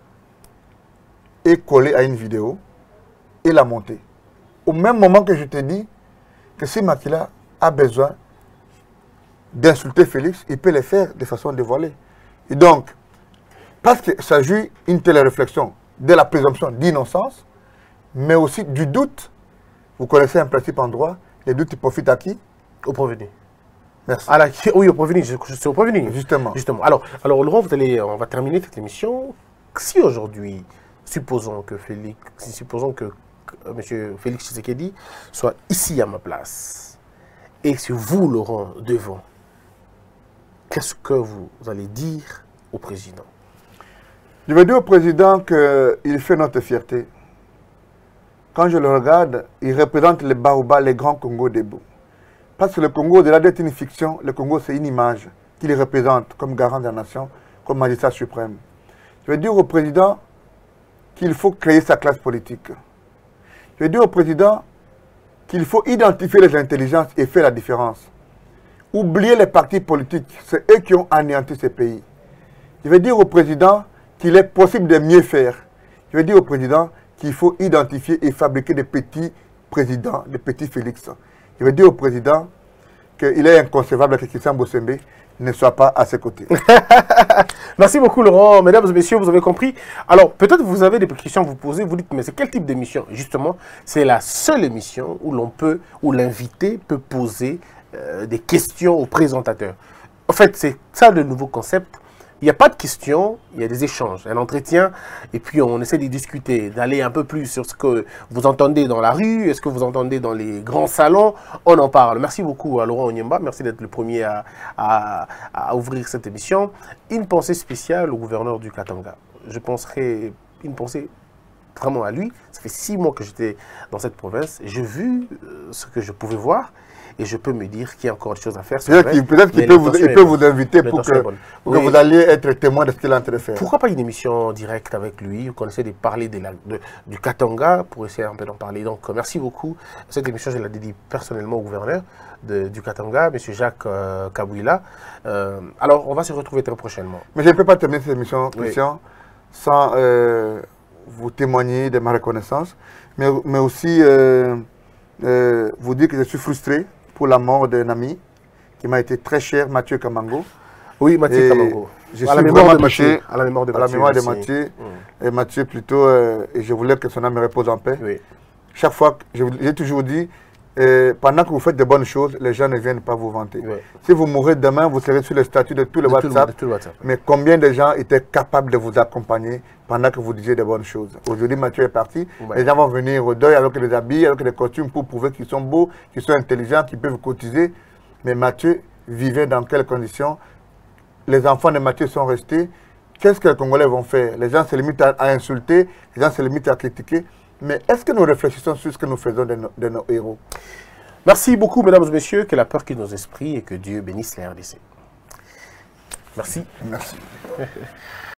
et coller à une vidéo et la monter. Au même moment que je te dis que si Makila a besoin d'insulter Félix, il peut le faire de façon dévoilée. Et donc, parce que ça joue une telle réflexion de la présomption d'innocence, mais aussi du doute. Vous connaissez un principe en droit, les doutes profitent à qui? Au prévenu. Merci. À la, oui, au prévenu, je, je suis au prévenu. Justement. Justement. Alors, alors Laurent, vous allez, on va terminer cette émission. Si aujourd'hui, supposons que Félix, supposons que, que M. Félix Tshisekedi soit ici à ma place, et si vous, Laurent, devant, qu'est-ce que vous allez dire au président? Je veux dire au président qu'il fait notre fierté. Quand je le regarde, il représente les Baobas, les grands Congo debout. Parce que le Congo, au-delà d'être une fiction, le Congo, c'est une image qu'il représente comme garant de la nation, comme magistrat suprême. Je veux dire au président qu'il faut créer sa classe politique. Je veux dire au président qu'il faut identifier les intelligences et faire la différence. Oublier les partis politiques, c'est eux qui ont anéanti ce pays. Je veux dire au président qu'il est possible de mieux faire. Je veux dire au président qu'il faut identifier et fabriquer des petits présidents, des petits Félix. Je veux dire au président qu'il est inconcevable que Christian Bossembe ne soit pas à ses côtés. Merci beaucoup Laurent. Mesdames et messieurs, vous avez compris. Alors, peut-être vous avez des questions à vous poser. Vous dites, mais c'est quel type d'émission? Justement, c'est la seule émission où l'on peut, où l'invité peut poser euh, des questions au présentateur. En fait, c'est ça le nouveau concept. Il n'y a pas de questions, il y a des échanges, un entretien, et puis on essaie de discuter, d'aller un peu plus sur ce que vous entendez dans la rue, est-ce que vous entendez dans les grands salons, on en parle. Merci beaucoup à Laurent Onyemba, merci d'être le premier à, à, à ouvrir cette émission. Une pensée spéciale au gouverneur du Katanga. Je penserai une pensée vraiment à lui. Ça fait six mois que j'étais dans cette province, j'ai vu ce que je pouvais voir. Et je peux me dire qu'il y a encore des choses à faire. Peut-être qu'il peut, peut vous, il peut vous inviter pour que, pour oui. que vous alliez être témoin de ce qu'il est en train de faire. Pourquoi pas une émission directe avec lui, où on essaie de parler de la, de, du Katanga, pour essayer un peu d'en parler. Donc, merci beaucoup. Cette émission, je la dédie personnellement au gouverneur de, du Katanga, M. Jacques euh, Kabouila. Euh, alors, on va se retrouver très prochainement. Mais je ne peux pas terminer cette émission, Christian, oui. sans euh, vous témoigner de ma reconnaissance, mais, mais aussi euh, euh, vous dire que je suis frustré pour la mort d'un ami qui m'a été très cher, Mathieu Kamango. Oui, Mathieu Kamango. Je suis vraiment touché à la mémoire de à la mémoire de Mathieu. Mmh. Et Mathieu, plutôt, euh, et je voulais que son âme me repose en paix. Oui. Chaque fois, j'ai toujours dit, euh, pendant que vous faites de bonnes choses, les gens ne viennent pas vous vanter. Oui. Si vous mourrez demain, vous serez sur le statut de tout le, de WhatsApp, tout le, de tout le WhatsApp. Mais combien de gens étaient capables de vous accompagner pendant que vous disiez de bonnes choses? Aujourd'hui, Mathieu est parti. Oui. Les gens vont venir au deuil avec des habits, avec des costumes pour prouver qu'ils sont beaux, qu'ils sont intelligents, qu'ils peuvent cotiser. Mais Mathieu vivait dans quelles conditions? Les enfants de Mathieu sont restés. Qu'est-ce que les Congolais vont faire? Les gens se limitent à, à insulter, les gens se limitent à critiquer. Mais est-ce que nous réfléchissons sur ce que nous faisons de nos, de nos héros? Merci beaucoup, mesdames et messieurs. Que la peur quitte nos esprits et que Dieu bénisse les R D C. Merci. Merci.